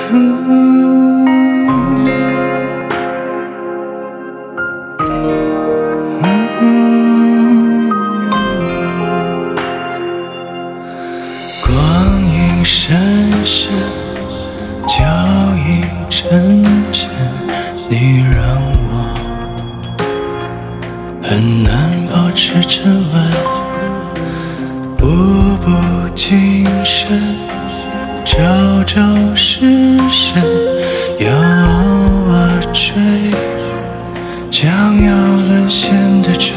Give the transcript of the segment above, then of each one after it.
光阴深深，脚印沉沉，你让我很难保持沉稳，步步惊身，朝朝失神，遥而坠，将要沦陷的城。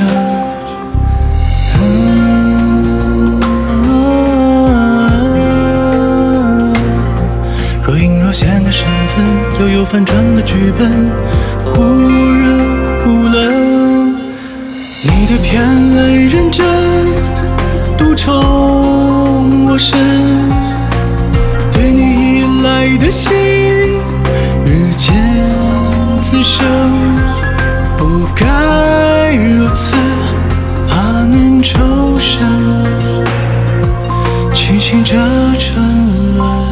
若隐若现的身份，又有反转的剧本，忽热忽冷。你的偏爱认真，独宠我身，对你依赖的心日渐滋生。不该如此，怕能抽身，庆幸这沉沦。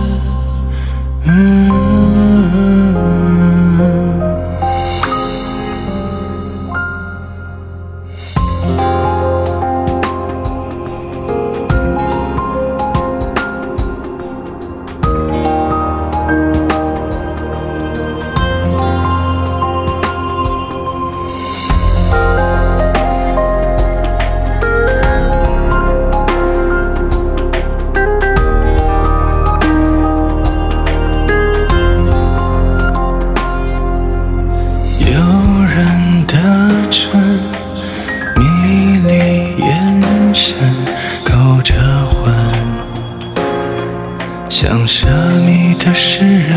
像奢靡的诗人，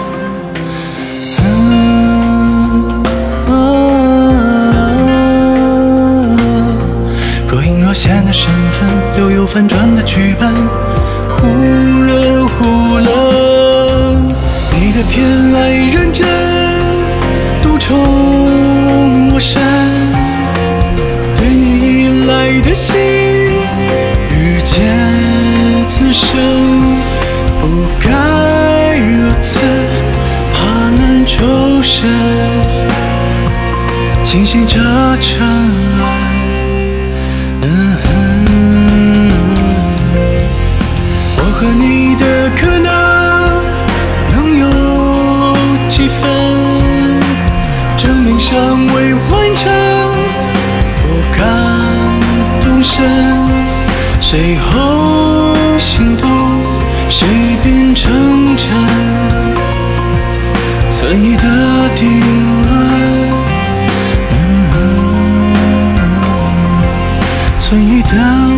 若隐若现的身份，又有反转的剧本，忽热忽冷。你的偏爱认真，独宠我身，对你依赖的心日渐滋生。不该如此，怕难抽身，庆幸这沉沦。我和你的可能有几分，证明尚未完成，不敢动身，谁后心动，谁变成真，存疑的定论，存疑的